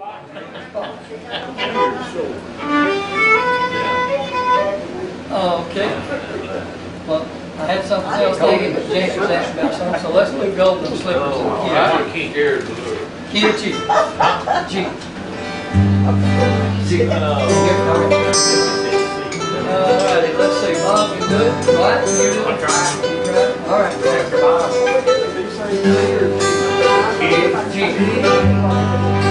Oh, okay. Well, I had something else thinking, but James was asking about something, so let's do golden slippers. Key here is blue. Key or G? G. G. Alrighty, let's see. Bob, you do it? Right? You do it? I'll try. You try it? Alright. G.